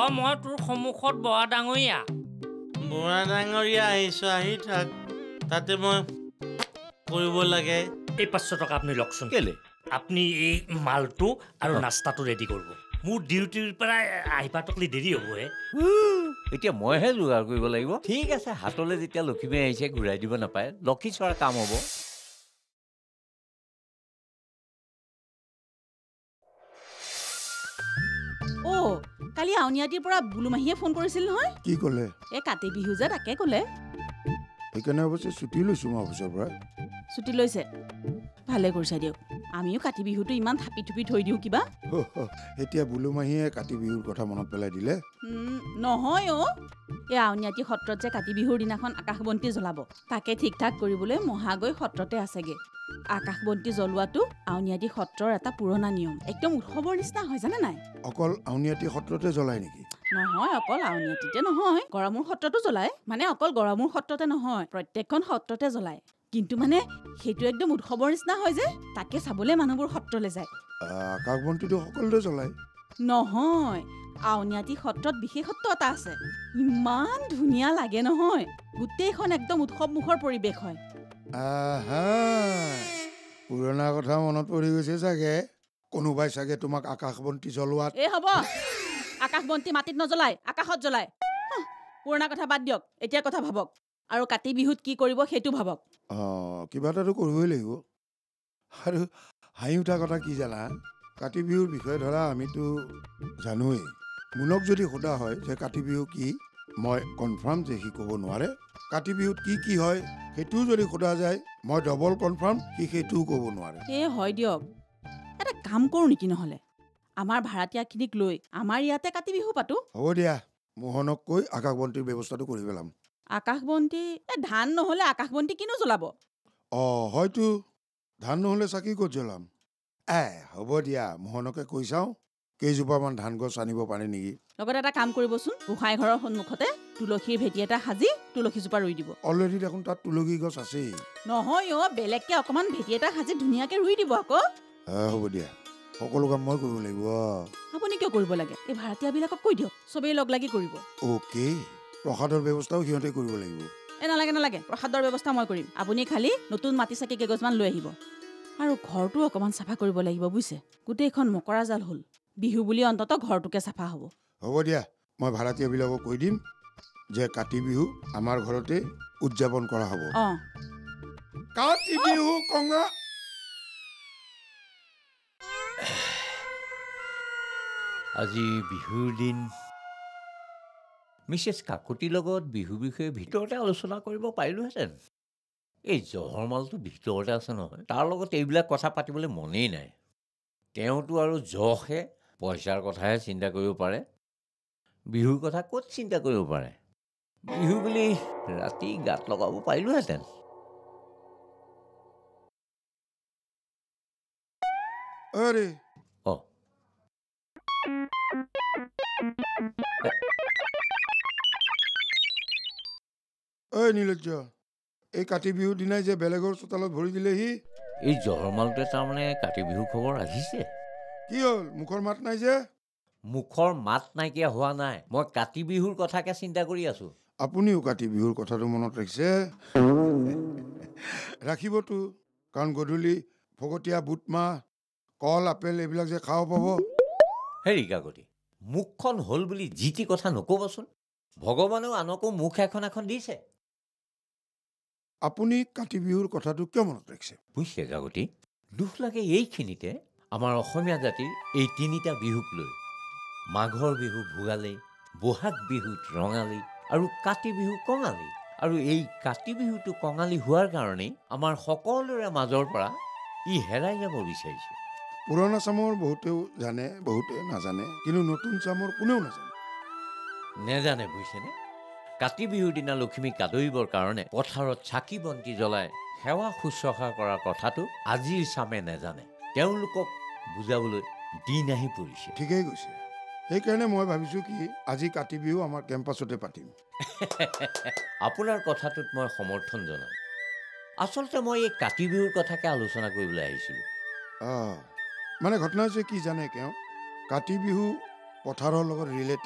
মই তোৰ সন্মুখত বৰা ডাঙৰীয়া। বৰা ডাঙৰীয়া আহিছো, আহি থাক। তাতে মই কৰিব লাগে। এই 500 টকা আপুনি লওকচোন। কেলে? আপুনি এই মালটো আৰু নাস্তাটো ৰেডি কৰিব। মোৰ ডিউটিৰ পৰা আহিবা টকলি দেৰি হ'ব হে। এতিয়া মইহে যোগাৰ কৰিব লাগিব। ঠিক আছে, হাতলৈ যেতিয়া লক্ষ্মী আহিছে ঘূৰাই দিব নাপায়, লক্ষী চোৱাৰ কাম হ'ব। কালি আউনীআটিৰ পৰা বুলুমাহীয়ে ফোন কৰিছিল নহয়। কি ক'লে? এই কাতি বিহু যে তাকে ক'লে। সেইকাৰণে অৱশ্যে ছুটি লৈছো মই অফিচৰ পৰা। ছুটি লৈছে? ভালে কৰিছে দিয়ক। আমিও কাতি বিহুটো ইমান থাপি থুপি থৈ দিওঁ কিবা। এতিয়া বুলুমাহীয়ে কাতি বিহুৰ কথা মনত পেলাই দিলে। নহয় এই আউনীআটি সত্ৰত যে কাতি বিহুৰ দিনাখন আকাশবন্তি জ্বলাব, তাকে ঠিক ঠাক কৰিবলৈ মহাগৈ সত্ৰতে আছেগে। আকাশবন্তি জ্বলোৱাটো আউনীআটি সত্ৰৰ এটা পুৰণা নিয়ম, একদম উৎসৱৰ নিচিনা হয়, জানে নাই? অকল আউনীআটি সত্ৰতে জ্বলায় নেকি? নহয়, অকল আউনীআটিতে নহয়, গড়মূৰ সত্ৰতো জ্বলায়। মানে অকল গড়মূৰ সত্ৰতে নহয়, প্ৰত্যেকখন সত্ৰতে জ্বলায়। কিন্তু মানে সেইটো একদম উৎসৱৰ নিচিনা হয় যে, তাকে চাবলৈ মানুহবোৰ সত্ৰলৈ যায়। আকাশবন্তিটো সকলোতে জ্বলায়? নহয়, আউনীআটি সত্ৰত বিশেষত্ব এটা আছে। ইমান ধুনীয়া লাগে নহয়, গোটেইখন একদম উৎসৱমুখৰ পৰিৱেশ হয়। পুৰণা কথা মনত পৰি গৈছে চাগে। কোনোবাই চাগে তোমাক আকাশবন্তি জ্বলোৱাত। এই হ'ব, আকাশবন্তি মাটিত নজ্বলায়, আকাশত জ্বলায়। পুৰণা কথা বাদ দিয়ক, এতিয়া কথা ভাবক। আৰু কাতি বিহুত কি কৰিব সেইটো ভাবক। কিবা এটাতো কৰিবই লাগিব। আৰু হাঁহি উঠা কথা কি জানা, কাতি বিহুৰ বিষয়ে ধৰা আমিতো জানোৱেই। মোনক যদি সোধা হয় যে কাতি বিহু কি, মই কনফাৰ্ম যে সি ক'ব নোৱাৰে। কাতি বিহুত কি কি হয় সেইটোও যদি সোধা যায়, মই ডবল কনফাৰ্ম সি সেইটোও ক'ব নোৱাৰে। হয় দিয়ক, এটা কাম কৰোঁ নেকি নহ'লে, আমাৰ ভাড়াতীয়াখিনিক লৈ আমাৰ ইয়াতে কাতি বিহু পাতো। হ'ব দিয়া, মোহনক কৈ আকাশবন্তিৰ ব্যৱস্থাটো কৰি পেলাম। আকাশবন্তি? ধান নহ'লে আকাশবন্তি কিনো জ্বলাব? হয়তো ধান নহ'লে চাকি ক'ত জ্বলাম। হ'ব দিয়া, মোহনকে কৈ চাওঁ কেইজোপামান ধান গছ আনিব পাৰে নেকি। লগতে এটা কাম কৰিবচোন, গোসাঁই ঘৰৰ সন্মুখতে তুলসীৰ ভেটি এটা সাজি তুলসীজোপা ৰুই দিব। অলৰেডি দেখোন তাত তুলসী গছ আছেই। নহয় বেলেগকে অকমান ভেটি এটা সাজি ধুনীয়াকে ৰুই দিব আকৌ। হ'ব দিয়া, সকলো কাম মই কৰিব লাগিব। আপুনি কিয় কৰিব লাগে? এই ভাড়াতীয়াবিলাকক কৈ দিয়ক, চবেই লগ লাগি কৰিব। অ'কে, প্ৰসাদৰ ব্যৱস্থাও সিহঁতে কৰিব লাগিব। নালাগে, প্ৰসাদৰ ব্যৱস্থা মই কৰিম। আপুনি খালি নতুন মাটি চাকি কেইগছমান লৈ আহিব। আৰু ঘৰটো অকমান চাফা কৰিব লাগিব বুজিছে, গোটেইখন মকৰা জাল হ'ল। বিহু বুলি অন্ততঃ ঘৰটোকে চাফা হ'ব। হ'ব দিয়া, মই ভাড়াতীয়াবিলাকক কৈ দিম যে কাতি বিহু আমাৰ ঘৰতে উদযাপন কৰা হ'ব। কাতি বিহু কঙা। আজি বিহুৰ দিন মিছেছ কাকতিৰ লগত বিহু বিষয়ে ভিতৰতে আলোচনা কৰিব পাৰিলোহেঁতেন। এই জহৰমালটো ভিতৰতে আছে নহয়, তাৰ লগত এইবিলাক কথা পাতিবলৈ মনেই নাই। তেওঁতো আৰু জহে পইচাৰ কথাহে চিন্তা কৰিব পাৰে, বিহুৰ কথা ক'ত চিন্তা কৰিব পাৰে। বিহু বুলি ৰাতি গাত লগাব পাৰিলোহেঁতেন। নীলজ্জ, এই কাতি বিহুৰ দিনাই যে বেলেগৰ চোতালত ভৰি দিলেহি। এই জহৰমালটোৱে তাৰমানে কাতি বিহু খবৰ ৰাখিছে। কি হ'ল, মুখৰ মাত নাই যে? মুখৰ মাত নাইকিয়া হোৱা নাই, মই কাতি বিহুৰ কথাকে চিন্তা কৰি আছো। আপুনিও কাতি বিহুৰ কথাটো মনত ৰাখিছে? ৰাখিবতো, কাৰণ গধূলি ফকতীয়া বুট মাহ, কল, আপেল এইবিলাক যে খাব পাব। হেৰি কাকতি, মুখখন হ'ল বুলি যি টি কথা নক'বচোন। ভগৱানেও আনকো মুখ এখন এখন দিছে। আপুনি কাতি বিহুৰ কথাটো কিয় মনত ৰাখিছে? বুজিছে কাকতি, দুখ লাগে এইখিনিতে আমাৰ অসমীয়া জাতিৰ এই তিনিটা বিহুক লৈ। মাঘৰ বিহু ভোগালী, বহাগ বিহুত ৰঙালী আৰু কাতি বিহু কঙালী। আৰু এই কাতি বিহুটো কঙালী হোৱাৰ কাৰণেই আমাৰ সকলোৰে মাজৰ পৰা ই হেৰাই যাব বিচাৰিছে। পুৰণা চামৰ বহুতেও জানে, বহুতে নাজানে, কিন্তু নতুন চামৰ কোনেও নেজানে বুজিছেনে। কাতি বিহুৰ দিনা লখিমীক আদৰিবৰ কাৰণে পথাৰত চাকি বন্তি জ্বলাই সেৱা শুশ্ৰূষা কৰাৰ কথাটো আজিৰ চামে নেজানে। তেওঁলোকক বুজাবলৈ দিন আহি পৰিছে। ঠিকেই কৈছে। সেইকাৰণে মই ভাবিছোঁ কি, আজি কাতি বিহু আমাৰ কেম্পাছতে পাতিম। আপোনাৰ কথাটোত মই সমৰ্থন জনাম। আচলতে মই এই কাতি বিহুৰ কথাকে আলোচনা কৰিবলৈ আহিছিলোঁ। মানে ঘটনা হৈছে কি জানে, কাতি বিহু পথাৰৰ লগত ৰিলেটেড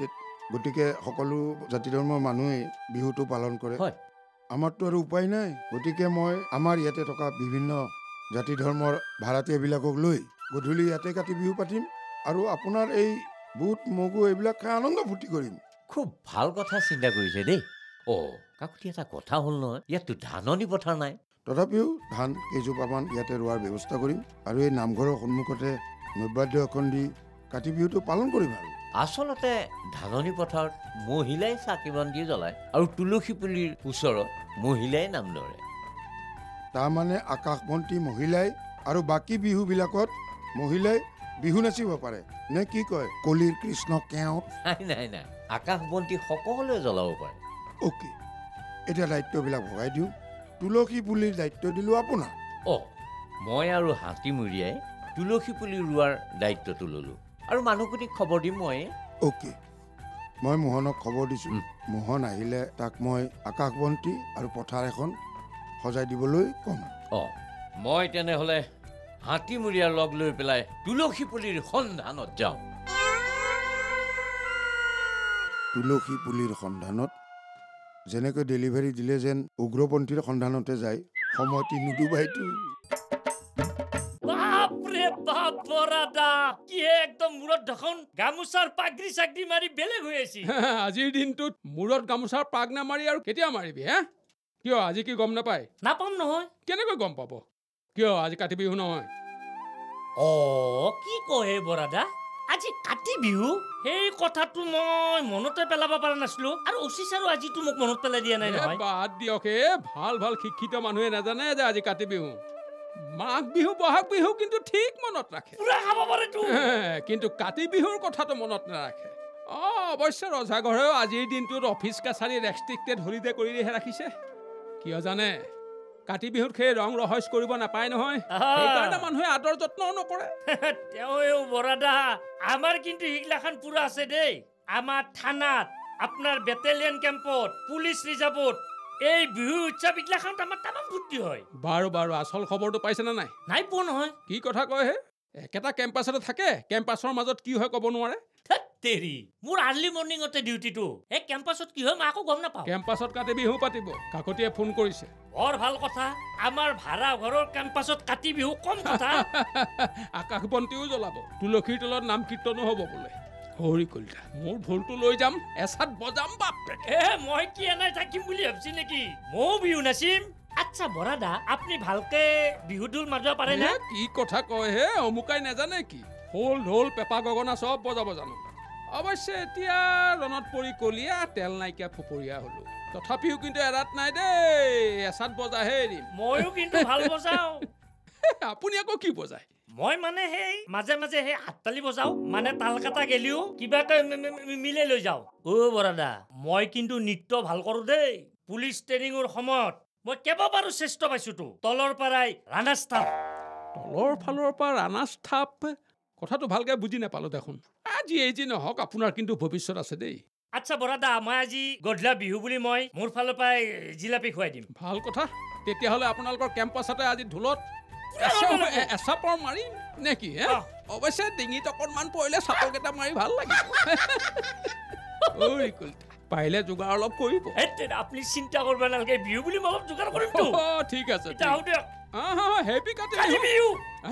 গতিকে সকলো জাতি ধৰ্মৰ মানুহেই বিহুটো পালন কৰে হয় আমাৰতো আৰু উপায় নাই গতিকে মই আমাৰ ইয়াতে থকা বিভিন্ন জাতি ধৰ্মৰ ভাড়াতীয়াবিলাকক লৈ গধূলি ইয়াতে কাতি বিহু পাতিম আৰু আপোনাৰ এই বুট মগু এইবিলাক খাই আনন্দ ফূৰ্তি কৰিম খুব ভাল কথা চিন্তা কৰিছে দেই কাকুতি এটা কথা হ'ল নহয় ইয়াততো ধাননি পথাৰ নাই তথাপিও ধান কেইজোপামান ইয়াতে ৰোৱাৰ ব্যৱস্থা কৰিম আৰু এই নামঘৰৰ সন্মুখতে নৈবাদ্য এখন দি কাতি বিহুটো পালন কৰিম আৰু আচলতে ধাননি পথাৰত মহিলাই চাকি বন্তি জ্বলায় আৰু তুলসী পুলিৰ ওচৰত মহিলাই নাম ধৰে তাৰমানে আকাশবন্তি মহিলাই আৰু বাকী বিহুবিলাকত মহিলাই বিহু নাচিব পাৰে নে কি কয় কলিৰ কৃষ্ণ কেও নাই আকাশবন্তি সকলোৱে জ্বলাব পাৰে অ'কে এতিয়া দায়িত্ববিলাক ভগাই দিওঁ তুলসী পুলিৰ দায়িত্ব দিলোঁ আপোনাক মই আৰু হাতীমূৰীয়াই তুলসী পুলি ৰোৱাৰ দায়িত্বটো ল'লোঁ আৰু মানুহখিনিক খবৰ দিম মই অ'কে মই মোহনক খবৰ দিছোঁ মোহন আহিলে তাক মই আকাশবন্তি আৰু পথাৰ এখন সজাই দিবলৈ ক'ম মই তেনেহ'লে হাতীমূৰীয়াৰ লগ লৈ পেলাই তুলসী পুলিৰ সন্ধানত যাওঁ তুলসী পুলিৰ সন্ধানত যেনেকৈ ডেলিভাৰী দিলে যেন উগ্ৰপন্থীৰ সন্ধানতে যায় সময়টি নুডুবাইতো বাপৰে বাপ বৰাদা কি একদম মূৰত দেখোন গামোচাৰ পাগৰি চাগৰি মাৰি বেলেগ হৈ আছে আজিৰ দিনটোত মূৰত গামোচাৰ পাগ নামাৰি আৰু কেতিয়া মাৰিবি হে কিয় আজি কি গম নাপায় নাপাম নহয় কেনেকৈ গম পাব কিয় আজি কাতি বিহু নহয় কি কয় বৰাদা আজি কাতি বিহু সেই কথাটো মই মনতে পেলাব পৰা নাছিলো আৰু অচিচ আৰু আজিতো মোক মনত পেলাই দিয়া নাই নহয় বাদ দিয়ক ভাল ভাল শিক্ষিত মানুহে নাজানে যে আজি কাতি বিহু মাঘ বিহু বহাগ বিহু কিন্তু ঠিক মনত ৰাখে কিন্তু কাতি বিহুৰ কথাটো মনত নাৰাখে অৱশ্যে ৰজাঘৰেও আজিৰ দিনটোত অফিচ কাছাৰী ৰেষ্ট্ৰিক্টেড হলিডে কৰিহে ৰাখিছে কিয় জানে কাতি বিহুত সেই ৰং ৰহস্য কৰিব নাপায় নহয় সেইকাৰণে মানুহে আদৰ যত্নও নকৰে তেওঁ বৰাদা আমাৰ কিন্তু সেইগিলাখান পুৰা আছে দেই আমাৰ থানাত আপোনাৰ বেটেলিয়ন কেম্পত পুলিচ ৰিজাৰ্ভত এই বিহু উৎসৱ এইগিলাখান আমাৰ তামাম ফূৰ্তি হয় বাৰু আচল খবৰটো পাইছেনে নাই পোৱা নহয় কি কথা কয় হে একেটা কেম্পাছতে থাকে কেম্পাছৰ মাজত কি হয় ক'ব নোৱাৰে মোৰ আৰ্লি মৰ্ণিঙতে ডিউটিটো এই কেম্পাছত কি হয় মই আকৌ গম নাপাওঁ কেম্পাছত কাতি বিহু পাতিব কাকতিয়ে ফোন কৰিছে বৰ ভাল কথা আমাৰ ভাড়া ঘৰৰ কেম্পাছত কাতি বিহু কম কথা আকাশবন্তিও জ্বলাব তুলসীৰ তলত নাম কীৰ্তনো হ'ব বোলে হৰি কলিতা মোৰ ঢোলটো লৈ যাম এচাত বজাম বাপৰে মই কি এনাই থাকিম বুলি ভাবছি নেকি ময়ো বিহু নাচিম আচ্ছা বৰাদা আপুনি ভালকে বিহু ঢোল মাৰিব পাৰে নে কি কথা কয় হে অমুকাই নাজানে কি খোল ঢোল পেঁপা গগনা চব বজাব জানো অৱশ্যে এতিয়া ৰণত পৰি কলীয়া তেল নাইকিয়া ফপৰীয়া হলো তথাপিও কিন্তু এৰাত নাই দেই এচাত বজাহে এৰিম ময়ো কিন্তু ভাল বজাওঁ আপুনি আকৌ কি বজায় মই মানে সেই মাজে মাজে সেই হাততালি বজাওঁ মানে তাল কাটা গেলিও কিবাকৈ মিলাই লৈ যাওঁ বৰাদা মই কিন্তু নৃত্য ভাল কৰোঁ দেই পুলিচ ট্ৰেইনিঙৰ সময়ত মই কেইবাবাৰো শ্ৰেষ্ঠ পাইছোতো তলৰ পৰাই ৰাণা স্থাপ তলৰ ফালৰ পৰা ৰাণা স্থাপ কথাটো ভালকৈ বুজি নাপালোঁ দেখোন আজি এই যি নহওক আপোনাৰ কিন্তু ভৱিষ্যত আছে দেই আচ্ছা বৰাদা মই আজি গধূলা বিহু বুলি মই মোৰ ফালৰ পৰাই জিলাপি খুৱাই দিম ভাল কথা তেতিয়াহ'লে আপোনালোকৰ কেম্পাছতে আজি ঢোলত এচাপৰ মাৰিম নে কি অৱশ্যে ডিঙিত অকণমান পৰিলে চাপৰকেইটা মাৰি ভাল লাগিব পাৰিলে যোগাৰ অলপ কৰিব আপুনি চিন্তা কৰিব নালাগে বিহু বুলি মই অলপ যোগাৰ কৰিম ঠিক আছে হেপী কাতি বিহু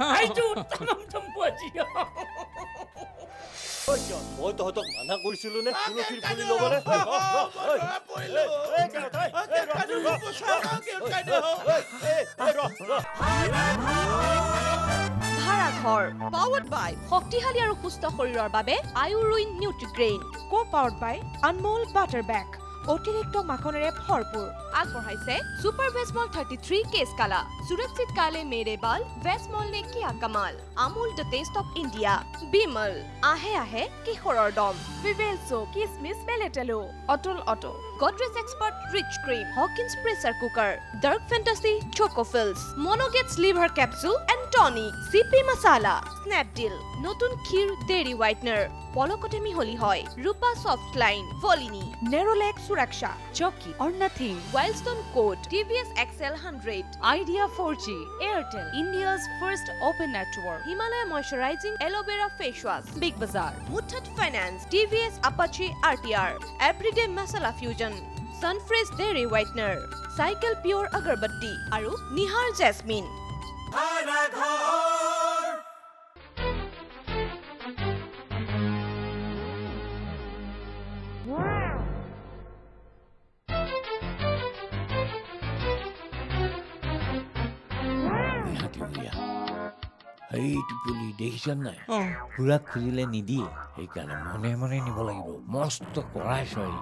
মই তহঁতক মানা কৰিছিলো নে তুলসীৰ পুলি ল'বলে ভাড়াঘৰ পাৱাৰ্ড বাই শক্তিশালী আৰু সুস্থ শৰীৰৰ বাবে আয়ুৰুইন Nutrigrain co powered by Anmol butter bake অতিৰিক্ত মাখনেৰে ভৰপূৰ আগবঢ়াইছে সুপাৰ ভেজমল 33 কেছ কালা সুৰক্ষিত কালে মেৰে বাল ভেজমল নে কিয়া কামাল Amul the taste of India Vimal আহে আহে কিশোৰৰ দম ভিভেলছো কিসমিস মেলেটেলো অটল auto Godrej expert rich cream Hawkins pressure cooker dark fantasy chocofills মনোগেটছ লিভাৰ কেপচুল এণ্ড টনিক চিপি মছালা স্নেপডিল নতুন ক্ষীৰ ডেইৰী হোৱাইটনাৰ পলকতে মিহলি হয় Rupa soft line Volini Nerolac Suraksha, Jockey or Nothing, Wildstone Coat, TVS XL 100, Idea 4G, Airtel, India's first open network, Himalaya Moisturizing Aloe Vera Face Wash, Big Bazaar, Muthat Finance, TVS Apache RTR, Everyday Masala Fusion, Sunfresh Dairy Whitener, Cycle Pure Agarbatti, Aru Nihar Jasmine. এইটো পুলি দেখিছা নাই পুৰা খুলিলে নিদিয়ে সেইকাৰণে মনে মনে নিব লাগিব মস্ত কৰাই চৰি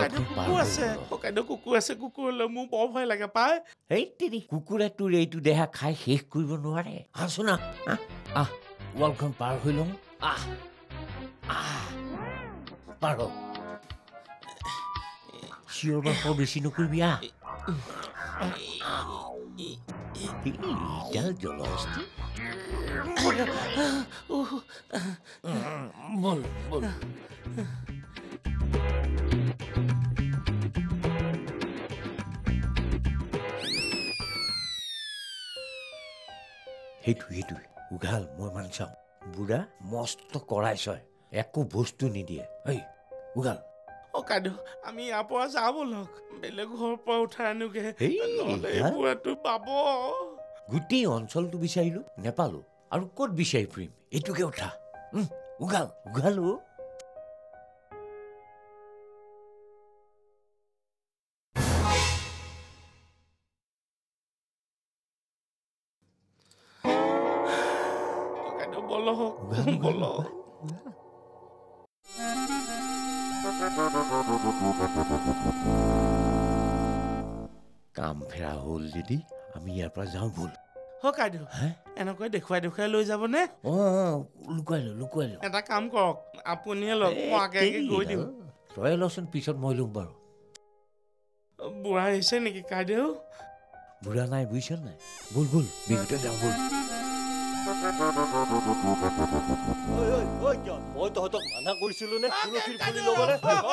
কুকুৰ আছে কুকুৰলৈ মোৰ বৰ ভয় লাগে পাই সেইটি কুকুৰে তোৰ এইটো দেহা খাই শেষ কৰিব নোৱাৰে আছো না ৱালখন পাৰ হৈ লওঁ পাৰ চিঞৰ বাখৰ বেছি নকৰিবি জলহস্তি বল বল সেইটো উঘাল মই মান চাওঁ বুঢ়া মস্ত কৰাইছয় একো বস্তু নিদিয়ে এই উঘাল কাদু আমি ইয়াৰ পৰা যাওঁ বলক বেলেগ ঘৰৰ পৰা উঠাই আনোগে বুঢ়াটো পাব গোটেই অঞ্চলটো বিচাৰিলো নেপালো আৰু ক'ত বিচাৰি ফুৰিম এইটোকে উঠা উঘাল উঘালো কাম ফেৰা হ'ল যদি আমি ইয়াৰ পৰা যাওঁ ভুল কাইদেউ এনেকৈ দেখুৱাই লৈ যাবনে লুকুৱাই লো এটা কাম কৰক আপুনিয়ে লওক মই আগে গৈ দিম তই লচোন পিছত মই লম বাৰু বুঢ়া আহিছে নেকি কাইদেউ বুঢ়া নাই বুজিছ নাই বল বিহুতে যাওঁ বল মই তহঁতক মানা কৰিছিলো নে তুলসীৰ পুলি ল'বলে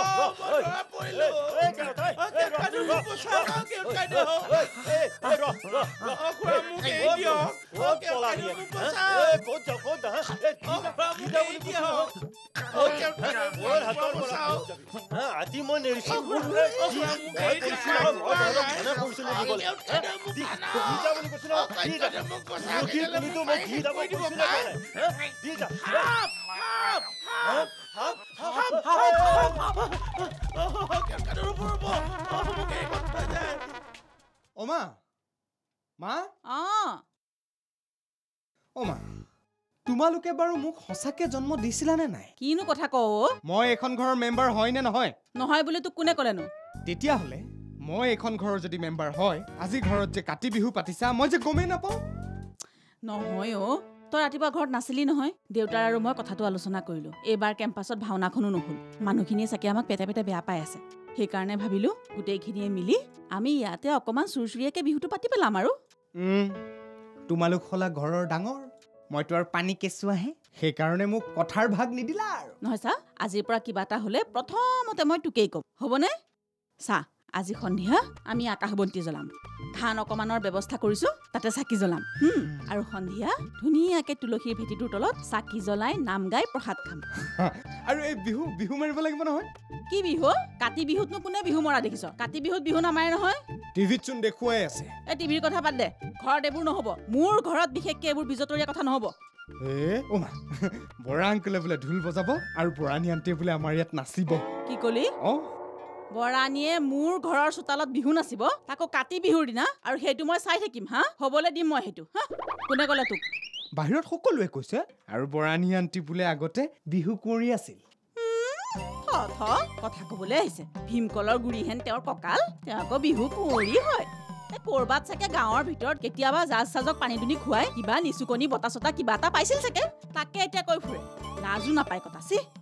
আজি মই নেৰিছো তোমালোকে বাৰু মোক সঁচাকে জন্ম দিছিলানে নাই কিনো কথা কও মই এখন ঘৰৰ মেম্বাৰ হয় নে নহয় নহয় বুলি তো কোনে ক'লেনো তেতিয়াহ'লে মই এখন ঘৰৰ যদি মেম্বাৰ হয় আজি ঘৰত যে কাতি বিহু পাতিছা মই যে গমেই নাপাওঁ নহয় তই ৰাতিপুৱা ঘৰত নাছিলি নহয় দেউতাৰ আৰু মই কথাটো আলোচনা কৰিলো এইবাৰ কেম্পাছত ভাওনাখনো নহ'ল মানুহখিনিয়ে চাগে আমাক পেটে বেয়া পাই আছে সেইকাৰণে ভাবিলো গোটেইখিনিয়ে মিলি আমি ইয়াতে অকমান চুৰচুৰীয়াকে বিহুটো পাতি পেলাম আৰু তোমালোক হলা ঘৰৰ ডাঙৰ মইতো আৰু পানী কেঁচু আহে সেইকাৰণে মোক কথাৰ ভাগ নিদিলা আৰু নহয় চা আজিৰ পৰা কিবা এটা হ'লে প্ৰথমতে মই তোকেই ক'ম হ'বনে চা আজি সন্ধিয়া আমি আকাশবন্তি জ্বলাম ধান অকমানৰ ব্যৱস্থা কৰিছো তাতে চাকি জ্বলাম আৰু সন্ধিয়া ধুনীয়াকে তুলসীৰ ভেটিটোৰ তলত চাকি জ্বলাই নাম গাই প্ৰসাদ খাম আৰু এই বিহু মাৰিব লাগিব নহয় কি বিহু কাতি বিহুতনো কোনে বিহু মৰা দেখিছ কাতি বিহুত বিহু নামাৰে নহয় টিভিত চোন দেখুৱাই আছে এই টিভিৰ কথা বাদ দে ঘৰত এইবোৰ নহ'ব মোৰ ঘৰত বিশেষকে এইবোৰ বিজতৰীয়া কথা নহ'ব বৰা আংকলে বোলে ঢোল বজাব আৰু বৰাণী আন্টিয়ে বোলে আমাৰ ইয়াত নাচিব কি কলি বৰাণীয়ে মোৰ ঘৰৰ চোতালত বিহু নাচিব তাকো কাতি বিহুৰ দিনা আৰু সেইটো মই চাই থাকিম হ'বলৈ দিম মই সেইটো কোনে ক'লে তোক বাহিৰত সকলোৱে কৈছে আৰু বৰাণী আন্টি বোলে আগতে বিহু কুঁৱৰী আছিল কথা ক'বলৈ আহিছে ভীমকলৰ গুৰিহেন তেওঁৰ কঁকাল তেওঁ আকৌ বিহু কুঁৱৰী হয় কৰবাত চাগে গাঁৱৰ ভিতৰত কেতিয়াবা জাজ চাজক পানী দুনি খুৱাই কিবা নিচুকনি বতা চতা কিবা এটা পাইছিল চাগে তাকে এতিয়া কৈ ফুৰে লাজো নাপায় কথা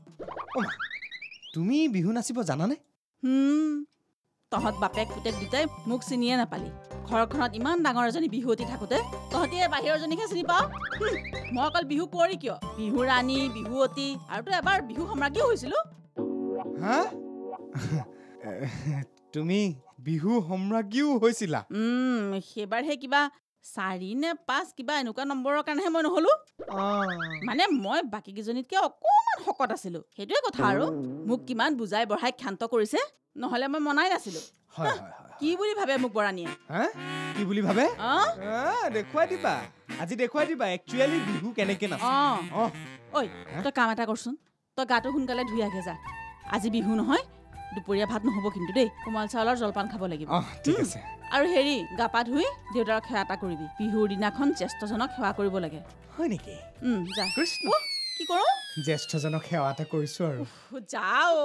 তুমি বিহু নাচিব জানানে তহঁত বাপেক পুতেক দুটাই মোক চিনিয়ে নাপালি ঘৰখনত ইমান ডাঙৰ এজনী বিহুৱতী থাকোতে তহঁতি বাহিৰৰজনীকহে চিনি পাওঁ মই অকল বিহু কুঁৱৰী কিয় বিহু ৰাণী বিহুৱতী আৰু তো এবাৰ বিহু সম্ৰাজ্ঞীও হৈছিলো তুমি বিহু সম্ৰাজ্ঞীও হৈছিলা সেইবাৰহে কিবা 4 নে 5 কিবা এনেকুৱা নম্বৰৰ কাৰণেহে মই নহ'লো মানে মই বাকীকেইজনীতকৈ অকণমান শকত আছিলোঁ সেইটোৱে কথা আৰু মোক কিমান বুজাই বঢ়াই ক্ষান্ত কৰিছে নহ'লে মই মনাই নাছিলোঁ কি বুলি ভাবে মোক বৰানীয়ে কি বুলি ভাবে দেখুৱাই দিবা আজি দেখুৱাই দিবা একচুৱেলি বিহু কেনেকৈ নাচে ঐ তই কাম এটা কৰচোন তই গাটো সোনকালে ধুই আগে যা আজি বিহু নহয় দুপৰীয়া ভাত নহ'ব কিন্তু দেই কোমল চাউলৰ জলপান খাব লাগিব ঠিক আছে আৰু হেৰি গা পা ধুই দেউতাৰক সেৱা এটা কৰিবি বিহুৰ দিনাখন জ্যেষ্ঠজনক সেৱা কৰিব লাগে হয় নেকি যা কৃষ্ণ কি কৰোঁ জ্যেষ্ঠজনক সেৱা এটা কৰিছোঁ আৰু যাও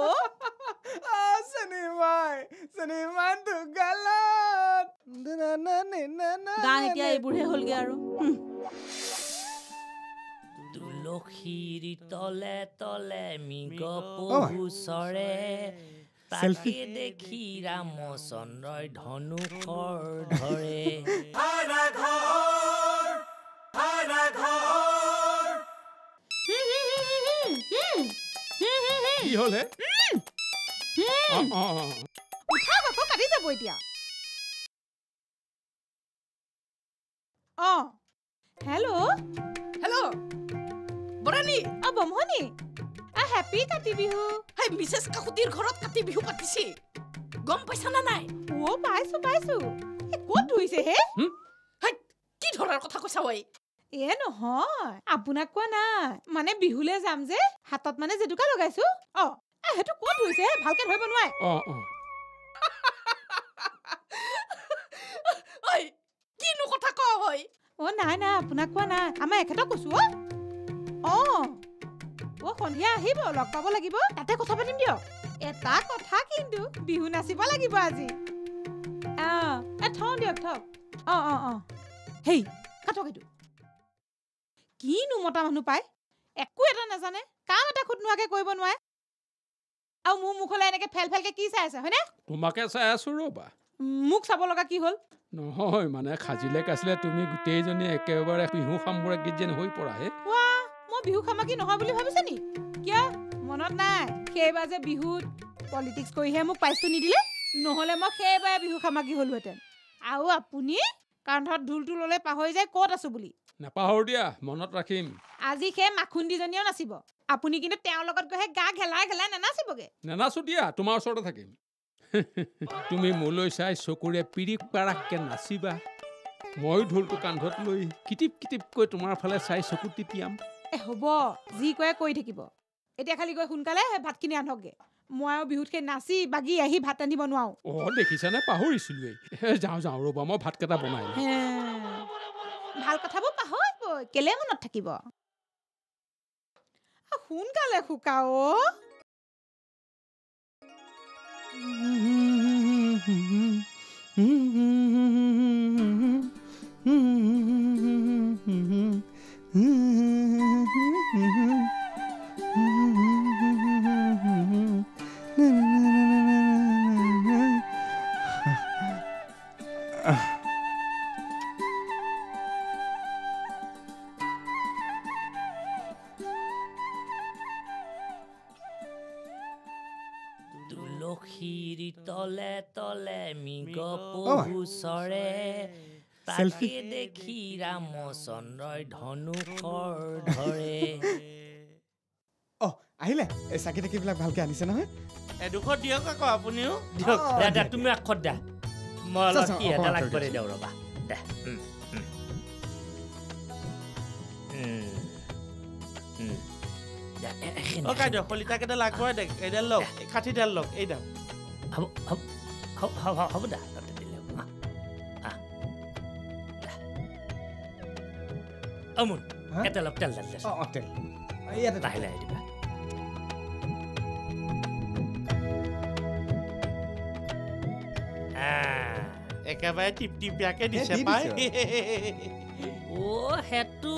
গান এতিয়া এইবোৰহে হ'লগে আৰু তুলসীৰ তলে তলে মৃগ পহু চৰে তাকে দেখি ৰামচন্দ্ৰই ধনুকৰ ধৰে কি হ'লে কাটি যাব এতিয়া হেল্ল' বৰানী বমহনী হেপী কাতি বিহু মিছেছ কাকুতিৰ ঘৰত কাতি বিহু পাতিছে গম পাইছা না নাই পাইছো ক'ত ধুইছে হে কি ধৰাৰ কথা কৈছা ঐ নহয় আপোনাক কোৱা নাই মানে বিহুলে যাম যে হাতত মানে জেতুকা লগাইছো সেইটো ক'ত ধুইছে ভালকে ধৰিব নোৱাৰে কিনো কথা কোৱা হয় নাই আপোনাক কোৱা নাই আমাৰ এখেতক কৈছো সন্ধিয়া আহিব লগ পাব লাগিব তাতে কথা পাতিম দিয়ক এটা কথা কিন্তু বিহু নাচিব লাগিব আজি থওঁ দিয়ক থওক হেই কাটক এইটো কিনো মতা মানুহ পায় একো এটা নাজানে কাম এটা খুদ নোহোৱাকে কৰিব নোৱাৰে আৰু মোৰ মুখলৈ এনেকে ফেল ফেলকে কি চাই আছে হয়নে তোমাকে চাই আছো ৰ'বা মোক চাব লগা কি হ'ল নহয় মানে খাজিলে কাছিলে তুমি গোটেইজনী একেবাৰে বিহু সামগ্ৰীত যেন হৈ পৰা মই বিহু সামগ্ৰী নহয় বুলি ভাবিছে নি কিয় মনত নাই সেইবাৰ যে বিহুত পলিটিক্স কৰিহে মোক প্ৰাইজটো নিদিলে নহ'লে মই সেইবাৰে বিহু সামগ্ৰী হ'লোহেঁতেন আৰু আপুনি কান্ধত ঢোলটো ল'লে পাহৰি যায় ক'ত আছো বুলি নাপাহৰো দিয়া মনত ৰাখিম আজি সেই মাখুন্দিজনীয়েও নাচিব আপুনি কিন্তু তেওঁৰ লগত গৈহে গা ঘেলাই ঘেলাই নানাচিবগে নানাচো দিয়া তোমাৰ ওচৰতে থাকিম তুমি মোলৈ চাই চকুৰে পিৰিক পাৰাককে নাচিবা ময়ো ঢোলটো কান্ধত লৈ কিটিপ কিটিপকৈ তোমাৰ ফালে চাই চকু টিপিয়াম হ'ব যি কয় কৈ থাকিব এতিয়া খালি গৈ সোনকালে ভাতখিনি আনকগে মই আৰু বিহুত সেই নাচি বাগি আহি ভাত ৰান্ধিব নোৱাৰো দেখিছানে পাহৰিছিলোৱেই যাওঁ ৰ'বা মই ভাতকেইটা বনাই ভাল কথাবোৰ পাহৰিব কেলে মনত থাকিব সোনকালে শুকাও তুলসীৰ তলে তলে মৃগ পহু চৰে তাকে দেখি ৰামচন্দ্ৰই ধনুকৰ ধৰে আহিলে এই চাকি তাকিবিলাক ভালকে আনিছে নহয় এডোখৰ দিয়ক আকৌ আপুনিও দিয়ক দাদা তুমি আখত দা মই অলপ কি এটা লাগ কৰি দিওঁ ৰ'বা দে কাইদেউ কলিতাকেইটা লাগ কৰে দে এইডাল লওক কাঠিডাল লওক এইডাল হ'ব দা তাতে দিলে অমুন এটা লগ তেল তেল তেল লাহে লাহে দিবা একেবাৰে টিপ টিপিয়াকে দিছে পাই সেইটো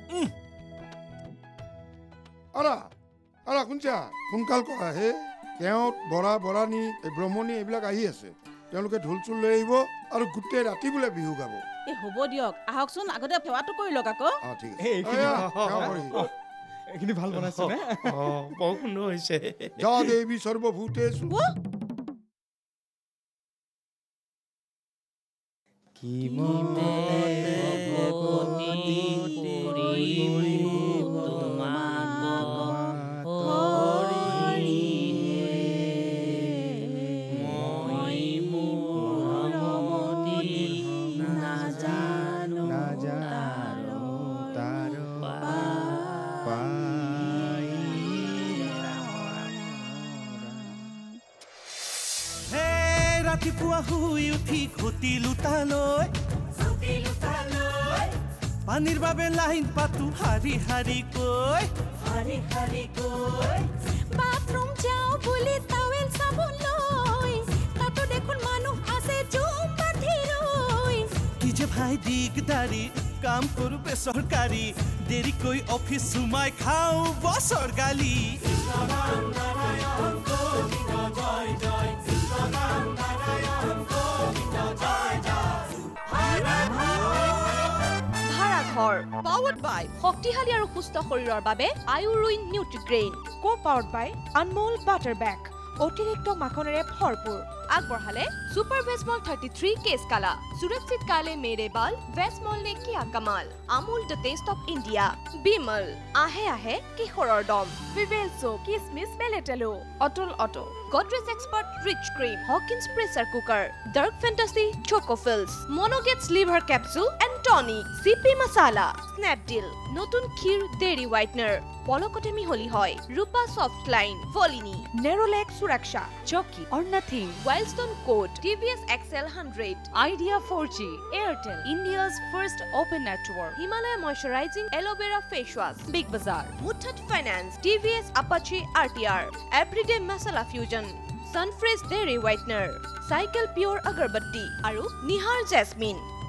শুনছা সোনকাল কৰা হে তেওঁ বৰাণী ব্ৰহ্মণী এইবিলাক আহি আছে তেওঁলোকে ঢোল চোল লৈ আহিব আৰু গোটেই ৰাতি বোলে বিহু গাব হ'ব দিয়ক আহকচোন আগতে সেৱাটো কৰি লওক আকৌ ঠিক আছে এইখিনি ভাল বনাইছে বৰ সুন্দৰ হৈছে জয় দেৱী সৰ্বভূতেষু কি মতে ভকতি কৰিম তোমাক হৰি মই মোৰ মতি নাজানো তাৰ ৰাতিপুৱা শুই উঠি ঘটি লুটালৈ পানীৰ বাবে লাইন পাতো হাৰি হাৰি কৈ বাথৰুম যাওঁ বুলি টাৱেল চাবোন লৈ তাতো দেখোন মানুহ আছে জুম বান্ধি ৰৈ কি যে ভাই দিগদাৰি কাম কৰো বেচৰকাৰী দেৰিকৈ অফিচ সোমাই খাওঁ বছৰ গালি ভাড়াঘৰ পাৱাৰ্ড বাই শক্তিশালী আৰু সুস্থ শৰীৰৰ বাবে আয়ুৰুইন Nutrigrain co powered by Anmol butter bake অতিৰিক্ত মাখনেৰে ভৰপূৰ আগবঢ়ালে সুপাৰ ভেজমল 33 কেছ কালা सुरक्षित काले मेरे बाल वेस्मॉल ने किया कमाल Amul the taste of India Vimal आहे आहे किशोरर दम विवेल सोप किसमिस मेलेटेलो अटल auto Godrej expert rich cream Hawkins pressure cooker dark fantasy chocofills मोनोगेट्स लिवर कैप्सूल एंड टॉनिक सीपी मसाला स्नैपडील नतुन खीर डेरी व्हाइटनर पलकते मिहली হয় Rupa soft line Volini Nerolac सुरक्षा चौकी और nothing Wildstone coat TVS XL 100 idea 4G Airtel India's first open network Himalaya moisturizing aloe vera face wash Big Bazaar Muthat Finance TVS Apache RTR Everyday Masala Fusion Sunfresh Dairy Whitener Cycle Pure Agarbatti aru Nihar Jasmine